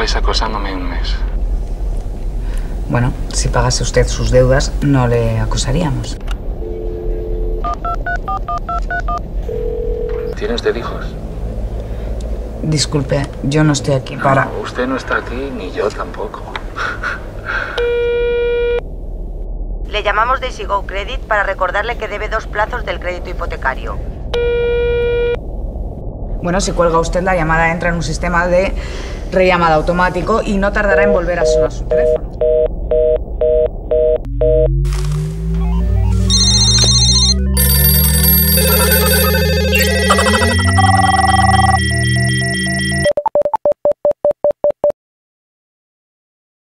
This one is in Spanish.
lleváis acosándome un mes. Bueno, si pagase usted sus deudas, no le acusaríamos. ¿Tiene usted hijos? Disculpe, yo no estoy aquí para... No, usted no está aquí, ni yo tampoco. Le llamamos de Easygo Credit para recordarle que debe 2 plazos del crédito hipotecario. Bueno, si cuelga usted, la llamada entra en un sistema de rellamada automático y no tardará en volver a sonar su teléfono.